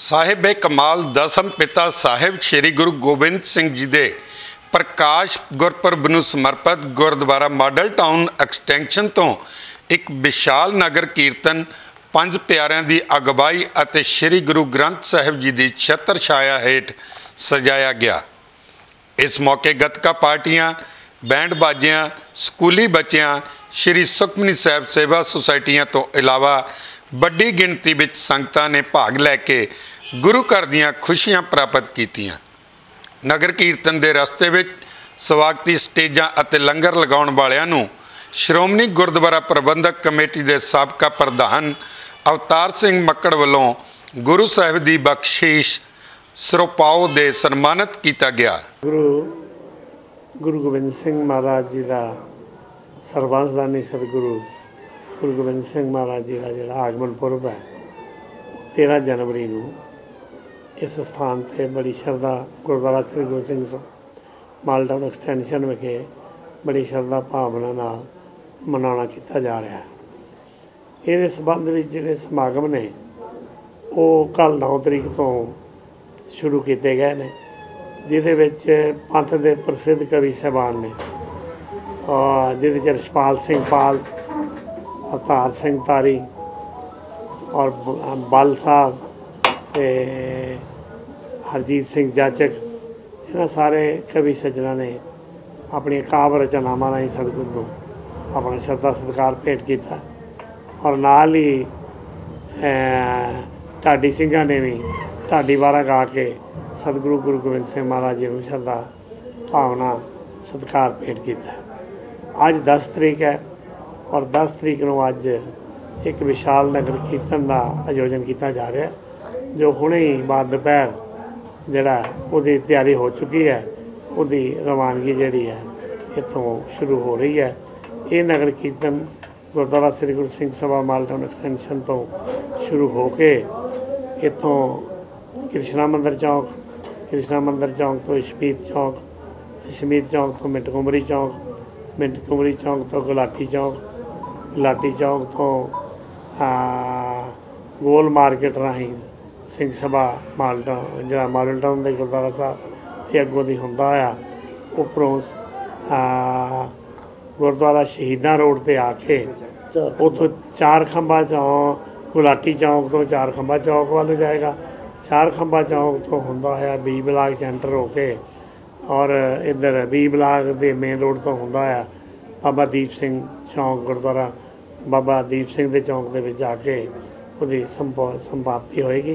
साहिब कमाल दसम पिता साहिब श्री गुरु गोबिंद सिंह जी के प्रकाश गुरपुरब नूं समर्पित गुरुद्वारा मॉडल टाउन एक्सटेंशन तो एक विशाल नगर कीर्तन पंज प्यारिਆਂ की अगवाई और श्री गुरु ग्रंथ साहिब जी की छत्र छाया हेठ सजाया गया। इस मौके गतका पार्टियां, बैंड बाजियां, स्कूली बच्चियां, श्री सुखमनी साहिब सेवा सोसाइटियां तो इलावा बड़ी गिणती विच संगतां ने भाग लैके गुरु घर दीआं खुशियां प्राप्त कीतियां। नगर कीर्तन के रस्ते विच स्वागती स्टेजां अते लंगर लगाउण वालियां नूं श्रोमणी गुरुद्वारा प्रबंधक कमेटी के साबका प्रधान अवतार सिंह मक्कड़ वालों गुरु साहिब की बख्शीश सरपाओ दे सन्मानित किया गया। गुरु गोबिंद सिंह महाराज जी का सर्वंसदानी सतगुरु गुरु गोबिंद सिंह महाराज जी का जोड़ा आगमन पुरब है 13 जनवरी को इस स्थान पर बड़ी श्रद्धा Gurudwara Shri Guru Singh model town extension विखे बड़ी श्रद्धा भावना नाल मनाना किया जा रहा है। ये संबंध में जोड़े समागम ने वो कल 9 तरीक तो शुरू किए गए हैं, जिहदे पंथ के प्रसिद्ध कवि साहबान ने जिहदे रछपाल सिंह पाल, अवतार सिंह तारी और बल साहब हरजीत सिंह जाचक, इन्होंने सारे कवि सज्जना ने अपनी काव्य रचनावां राहीं सतगुरु को अपना श्रद्धा सत्कार भेंट किया और नाल ही ढाडी सिंघां ने भी ढाडी वारा गा के सतगुरु गुरु गोबिंद सिंह महाराज जी को श्रद्धा भावना सत्कार भेंट किया। अज 10 तरीक है और 10 तरीक को अज एक विशाल नगर कीर्तन का आयोजन किया जा रहा है, जो हुणे ही बाद दोपहर जिहड़ा उहदी तैयारी हो चुकी है, उहदी रवानगी जिहड़ी है इत्थों शुरू हो रही है। ये नगर कीर्तन gurdwara Shri Guru Singh Sabha model town extension तो शुरू हो के इत्थों कृष्णा मंदिर चौक तो शमीत चौक तो मिंट कुमरी चौक तो गुलाटी चौक तो गोल मार्केट राही सिंह सभा मॉडल टाउन जो मॉडल टाउन के गुरुद्वारा साहब ये अगों की होंदा आया उपरों गुरुद्वारा शहीदां रोड पर आके उतों 4 खंबा चौक गुलाटी चौक तो 4 खंबा चौक वाल जाएगा, 4 खंबा चौक तो होंदा है बी ब्लाक सेंटर होके और इधर बी ब्लाक के मेन रोड तो होंदा है बाबा दीप सिंह चौक गुरुद्वारा बाबा दीप सिंह के चौक के विच आके उसकी संपाप्ति होएगी।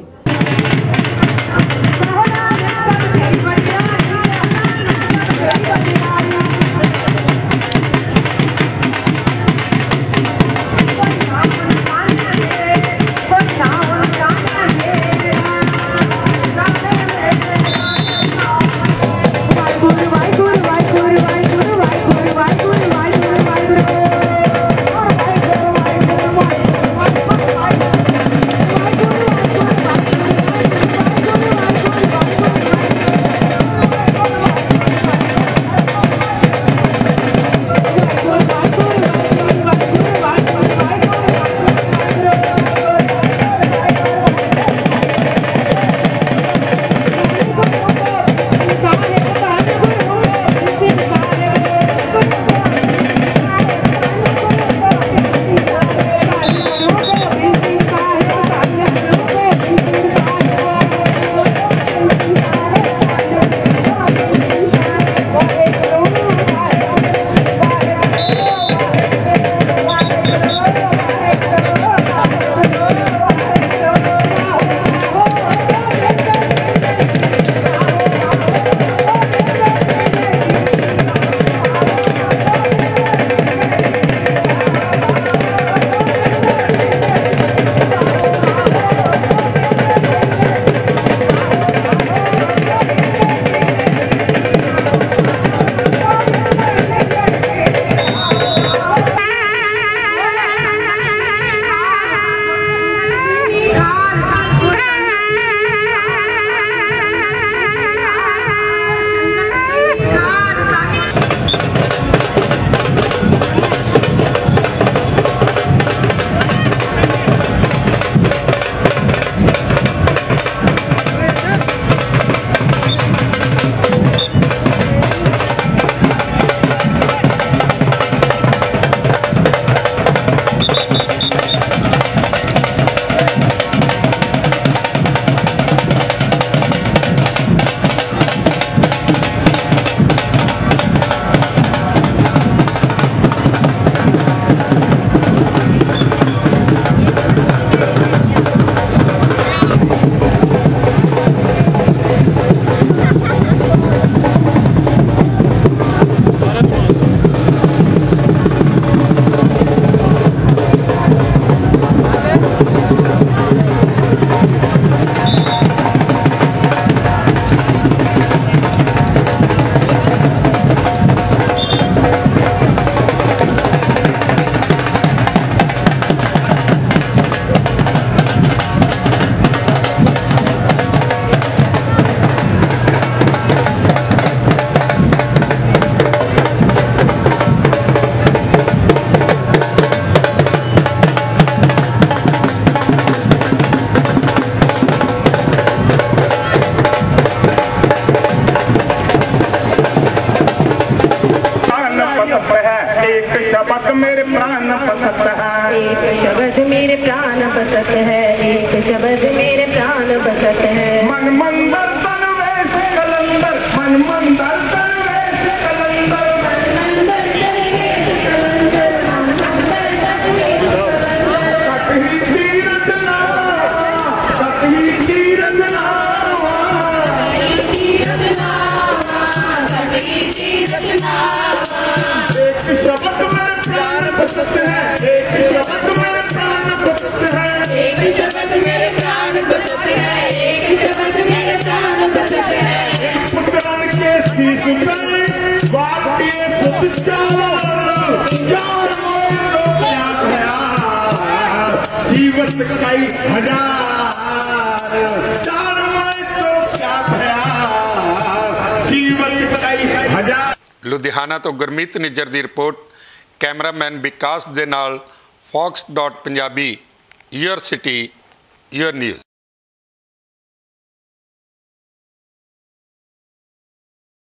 शब्द मेरे प्राण बसत है, एक शब्द मेरे प्राण बसत है। मन मंदर तन वैस कलंदर, मन मंदर तन वैस कलंदर, मन मंदर तन वैस कलंदर, मन मंदर तन वैस कलंदर। कटही तीरथ नावा, कटही तीरथ नावा, कटही तीरथ नावा, कटही तीरथ नावा। एक शब्द मेरे प्राण बसत है, एक शब्द मेरे प्राण बसत है, एक शब्द मेरे प्राण बसत है, एक शब्द मेरे प्राण बसत है। एक पुत्रान के शीश पे वाक्य पुत चार, चार मोर तो क्या भया, जीवत कई हजार, चार मोर तो क्या भया, जीवत कई हजार। ਲੁਧਿਆਣਾ ਤੋਂ ਗੁਰਮੀਤ ਨਿੱਜਰ ਦੀ ਰਿਪੋਰਟ, ਕੈਮਰਾਮੈਨ ਵਿਕਾਸ ਦੇ ਨਾਲ fox.punjabi, your city, your news।